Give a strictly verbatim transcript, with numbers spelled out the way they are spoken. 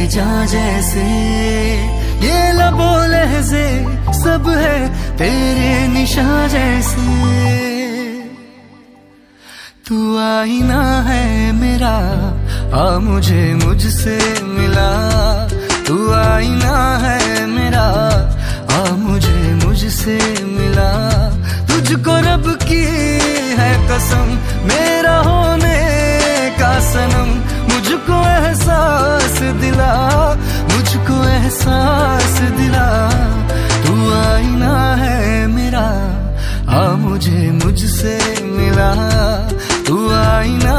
जा जैसे, ये लबो लहज़े सब है तेरे निशान जैसे। तू आईना है मेरा, आ मुझे मुझसे मिला। तू आईना है मेरा, आ मुझे मुझसे मिला। तुझको रब की है कसम, मेरा होने का सनम। मुझको एहसास दिला, मुझको एहसास दिला। तू आईना है मेरा, आ मुझे मुझसे मिला। तू आईना